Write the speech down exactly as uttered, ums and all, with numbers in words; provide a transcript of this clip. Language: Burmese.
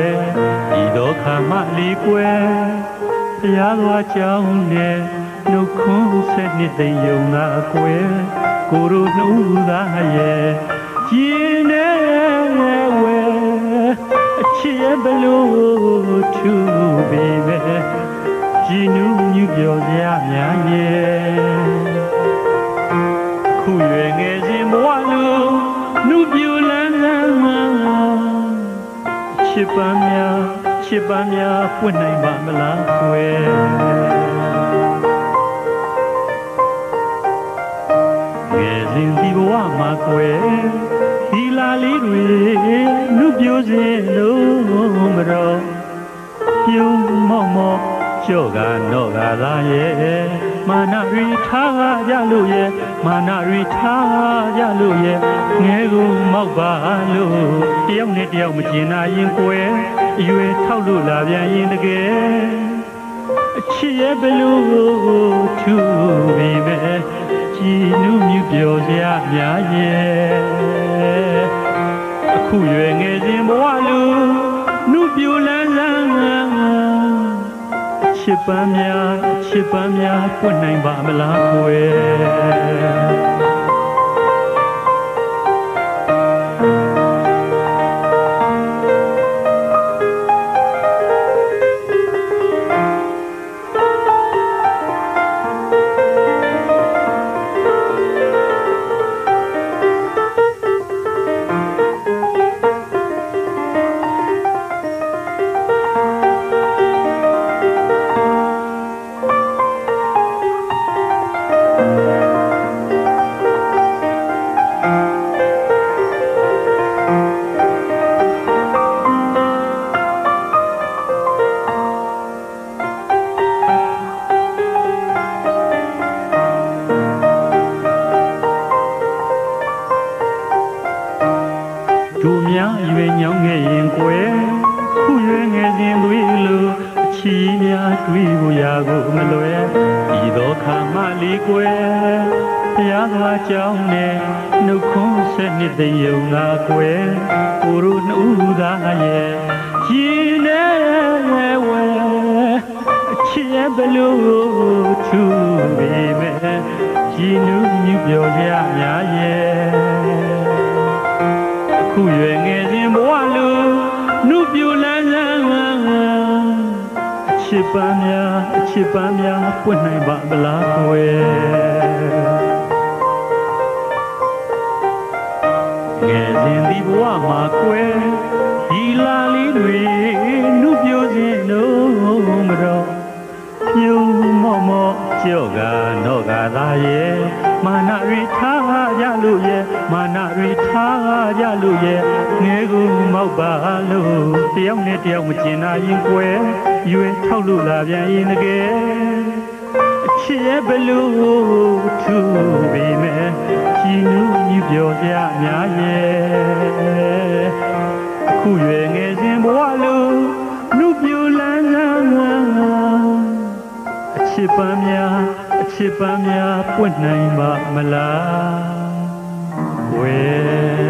ဤသောခါမှလီကွယ်ဘုရားတော်ကြောင့်နဲ့နှုတ်ခွန်းဆက်နှစ်သိမ့်ယုံနာကွယ်ကိုရိုနှုတ်သားရဲ့ကျင်းနေဝဲအချစ်ရဲ့ဘလို့ထူပေမဲ့ကြည်နူးမြူပြောစရာများရဲ့ခုရွယ်ငယ်စဉ်ဘဝလူနှုတ်ပြလန်းလန်းချစ်ပန်းများချစ်ပန်းများပွင့်နိုင်ပါမလားကွယ်ငယ်စဉ်ဒီဘဝမှာကွယ်ဒီလာလေးတွေနှုတ်ပြစဉ်လို့မတော်ပြုံးမော့မော့ကျော်ကတော့ကလာရဲ့မာနရီထားကြလို့ရဲ့မာနရီထားကြလို့ရဲ့ငဲကူမောက်ပါလို့တယောက်နဲ့တယောက်မကျင်နာရင်ကွယ်အရွယ်ထောက်လို့လာပြန်ရင်တကယ်အချစ်ရဲ့ဘလို့ထူပေမဲ့ကြည်နူးမြူပြောစရာများရဲ့အခုရွယ်ငယ်စဉ်ဘဝလူနှုတ်ပြလန်းလန်းချစ်ပန်းများချစ်ပန်းများပွင့်နိုင်ပါမလားကွယ်တို့များရွေညောင်းခဲ့ရင်ကွယ်ခုရွေငယ်စဉ်သွေးလိုအချီးများတွေးကိုရာကိုမလွယ်ဤသောခါမှလီကွယ်ဘုရားသာကြောင်းနဲ့နှုတ်ခွန်းဆက်နှစ်သိမ့်ယုံနာကွယ်ကိုရိုနှုတ်သားရဲ့ကြည်နေဝဲအချစ်ရဲ့ဘလို့ထူပေမဲ့ကြည်နူးမြူပြောစရာများရဲ့ခုရွယ်ငယ်စဉ်ဘဝလူနှုတ်ပြလန်းလန်းအချစ်ပန်းများအချစ်ပန်းများပွင့်နိုင်ပါမလားကွယ်ငယ်စဉ်ဒီဘဝမှာကွယ်ဒီလာလေးတွေနှုတ်ပြစဉ်လို့မတော်ပြုံးမော့မော့ကြော့ကတော့ကသာရဲ့မာနရီထားကြလို့ရဲ့မာနရီထားကြလို့ရဲ့ငဲကူမောက်ပါလို့တယောက်နဲ့တယောက်မကျင်နာရင်ကွယ်ရွယ်ထောက်လို့လာပြန်ရင်တကယ်အချစ်ရဲ့ဘလို့ထူပေမဲ့ကြည်နူးမြူပြောစရာများရဲ့အခုရွယ်ငယ်စဉ်ဘဝလို့နှုတ်ပြလန်းလန်းအချစ်ပန်းများအချစ်ပန်းများပွင့်နိုင်ပါမလားဝဲ